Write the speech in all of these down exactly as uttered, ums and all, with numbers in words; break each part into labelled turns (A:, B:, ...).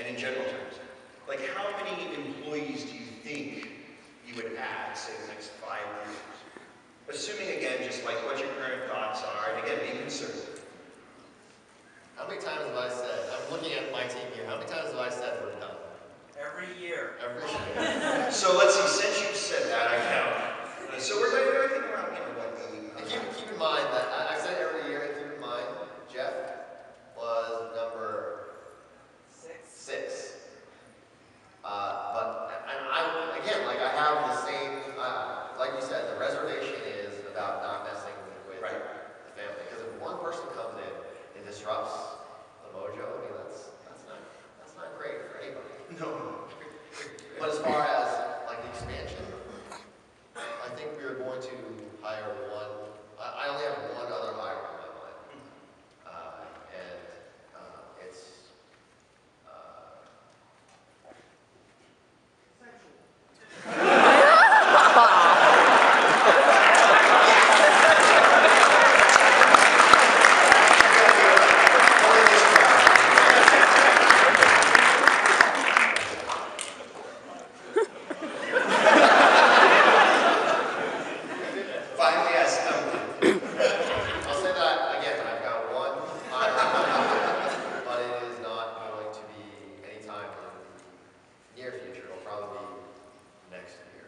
A: and in general terms, like how many employees do you think you would add, say, the next five years? Assuming, again, just like what your current thoughts are, and again, being conservative.
B: How many times have I said, I'm looking at my team here, how many times have I said we're done?
C: Every year.
B: Every year.
A: So let's see, since you've said that, I count. So we're going to think around, you know, what, eight.
B: And keep, keep in mind that I, I said every year, and keep in mind, Jeff was number
C: Six.
B: six. Uh, but, and I, again, like I have the same, uh, like you said, the reservation is about not messing with
A: Right.
B: the family. Because if one person comes in and disrupts the mojo, I mean, that's, that's not, that's not great for anybody.
A: No.
B: But as far as like the expansion, I think we are going to hire one. I I only have one other hire in my mind, uh, and uh, it's. Uh,
A: Finally, I stumbled.
B: I'll say that again. I've got one hire in my mind, but it is not going to be anytime in the near future. It'll probably be next year.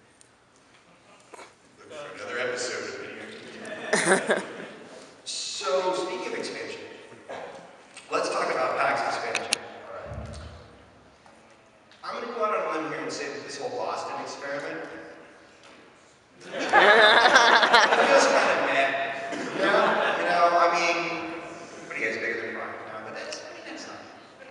A: Look for another episode of video. So, speaking of expansion, let's talk about PAX expansion.
B: All right.
A: I'm going to go out on a limb here and say that this whole Boston experiment it feels kind of meh.
B: Yeah.
A: You know, I mean, what do you guys bigger than Rocky now? But that's, I mean, that's not.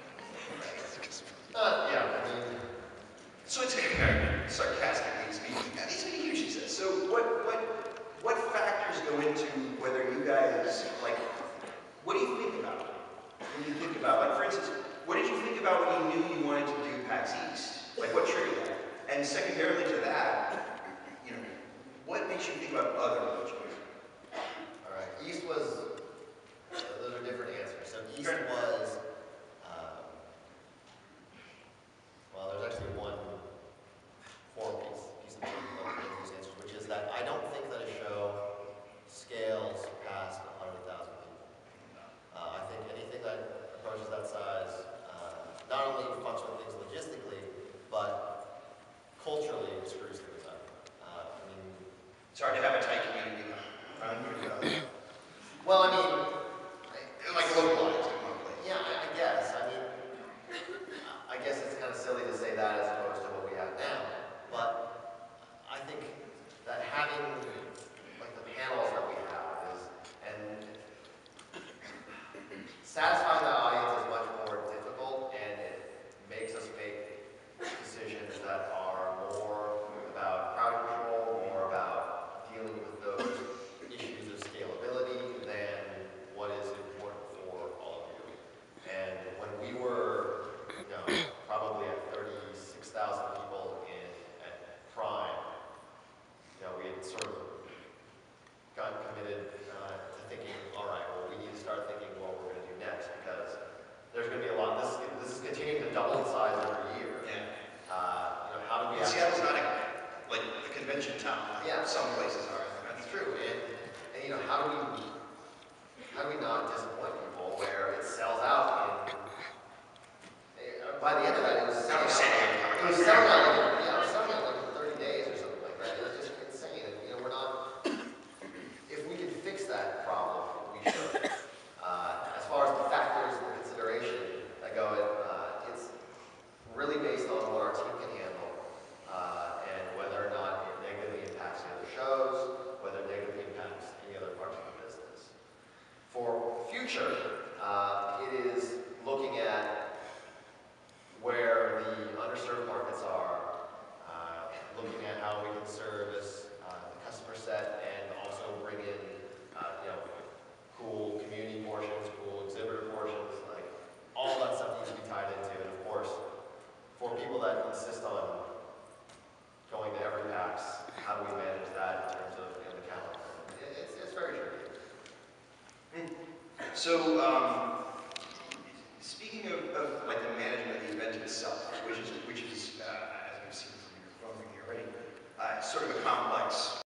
B: Uh, yeah. I mean,
A: So it's sarcastically speaking. Yeah, these are huge, she says. So what, what, what factors go into whether you guys, like, what do you think about when you think about, like, for instance, what did you think about when you knew you wanted to do PAX East? Like, what triggered that? And secondarily to that, you know, what makes you think about other regions?
B: all right. East was. Uh, those are different answers. So East
A: Sure.
B: was. Um, well, there's actually one four piece piece of those answers, which is that I don't think that a show scales past one hundred thousand people. Uh, I think anything that approaches that size uh, not only fucks with things logistically, but culturally it screws things up. Uh, I mean,
A: It's hard to have a tight community around here.
B: well, I mean,
A: Like localized in one place.
B: yeah, I, I guess. I mean, I guess it's kind of silly to say that as opposed to what we have now, but I think that having like the panels that we have is and satisfying the audience is much more difficult, and it makes us make decisions that are more about crowd control, more about dealing with those issues of scalability than what is important for all of you. And when we were, you know, probably at thirty-six thousand people in at Prime, you know, we had sort of got committed uh, to thinking, all right, well, we need to start thinking what we're going to do next, because there's going to be a lot. This this is continuing to double in size every year.
A: Yeah.
B: Uh, you know, how do we?
A: And
B: actually-
A: Seattle's not a, like a convention town. Like
B: Yeah.
A: Some places are.
B: That's true, and, and you know, how do we how do we not disappoint people where it sells out in eh, by the end of that it was selling out. It was selling out like in- yeah, it was selling out like in thirty days or something like that. It was just insane. And, you know, we're not if we can fix that problem, we should. Uh, as far as the factors and consideration that go in, uh, it's really based on what our team can handle, uh, and whether or not it negatively impacts the other shows, whether it negatively impacts any other parts of the business. For future, uh, it is looking at where the underserved markets are, uh, looking at how we can service uh, the customer set and also bring in, uh, you know, cool community portions, cool exhibitor portions, like all that stuff needs to be tied into. And of course, for people that insist on going to every PAX, how do we manage that in terms of you know, the calendar? It- It's, it's very tricky.
A: So, um, speaking of, of like the management of the event sort of a complex